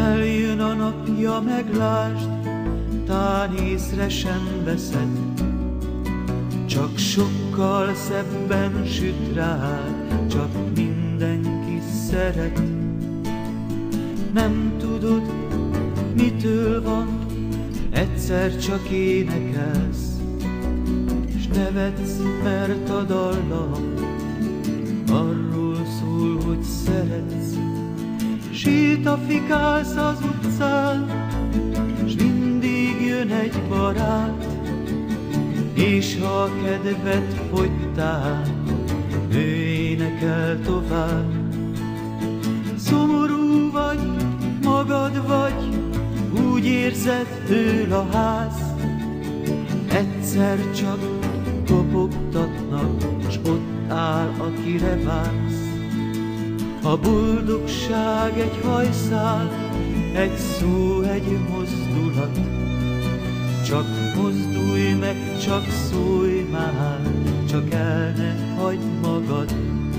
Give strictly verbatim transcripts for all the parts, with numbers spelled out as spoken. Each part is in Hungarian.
Eljön a napja, meglásd, tán észre sem veszed, csak sokkal szebben süt rád, csak mindenki szeret. Nem tudod, mitől van, egyszer csak énekelsz, s nevetsz, mert a dallam arról szól, hogy szeretsz. Sétafikálsz az utcán, s mindig jön egy barát, és ha a kedved fogytál, ő énekel tovább. Szomorú vagy, magad vagy, úgy érzed, dől a ház, egyszer csak kopogtatnak, s ott áll, akire vársz. A boldogság egy hajszál, egy szó, egy mozdulat, csak mozdulj meg, csak szólj már, csak el ne hagyd magad.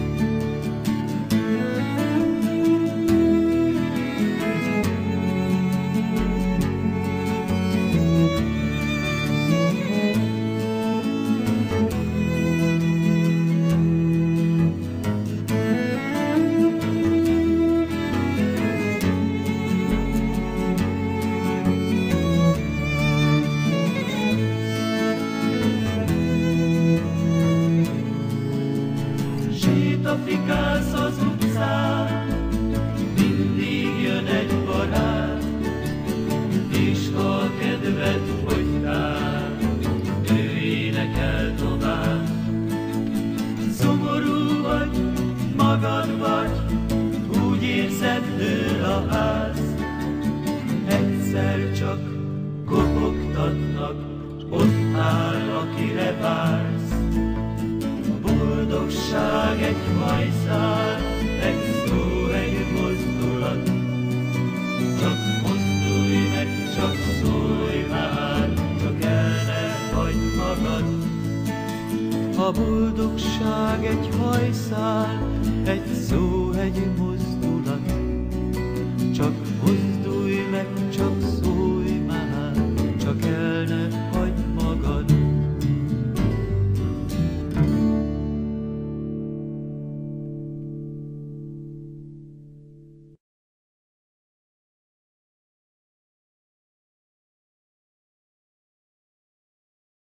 Sétafikálsz az utcán, mindig jön egy barát, és ha a kedved fogytál, ő énekel tovább. Szomorú vagy, magad vagy, úgy érzed, dől a ház, egyszer csak kopogtatnak, s ott áll, akire vársz. Boldogság egy hajszál, egy szó, egy mozdulat, csak mozdulj meg, csak szólj már, csak el ne hagyd magad. A boldogság egy hajszál, egy szó, egy mozdulat, csak